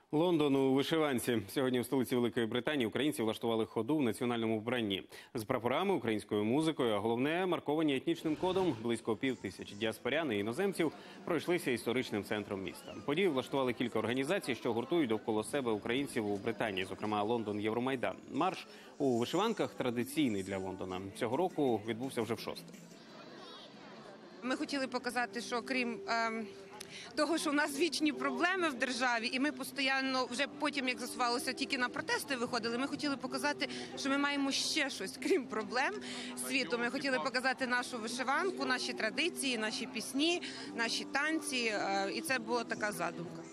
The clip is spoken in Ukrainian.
Лондон у вишиванці. Сьогодні в столиці Великої Британії українці влаштували ходу в національному вбранні. З прапорами, українською музикою, а головне – марковані етнічним кодом. Близько 5000 діаспорян і іноземців пройшлися історичним центром міста. Подію влаштували кілька організацій, що гуртують довкола себе українців у Британії, зокрема Лондон Євромайдан. Марш у вишиванках традиційний для Лондона. Цього року відбувся вже в-6. Ми хотіли показати, що крім того, що у нас вічні проблеми в державі, і ми постійно, вже потім, як з'ясувалося, тільки на протести виходили, ми хотіли показати, що ми маємо ще щось, крім проблем світу. Ми хотіли показати нашу вишиванку, наші традиції, наші пісні, наші танці, і це була така задумка.